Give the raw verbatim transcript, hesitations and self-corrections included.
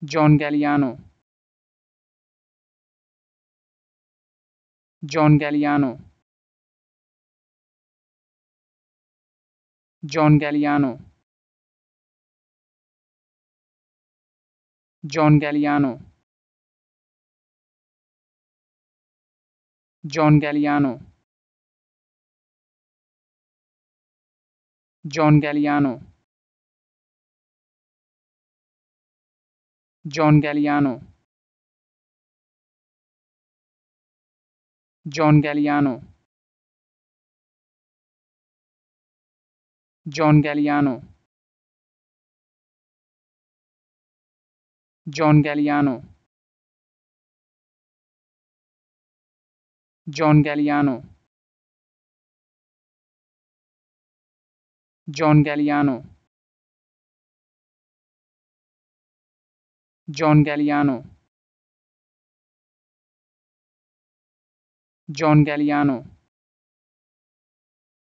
John Galliano, John Galliano, John Galliano, John Galliano, John Galliano, John Galliano, John Galliano, John Galliano, John Galliano, John Galliano, John Galliano, John Galliano, John Galliano, John Galliano,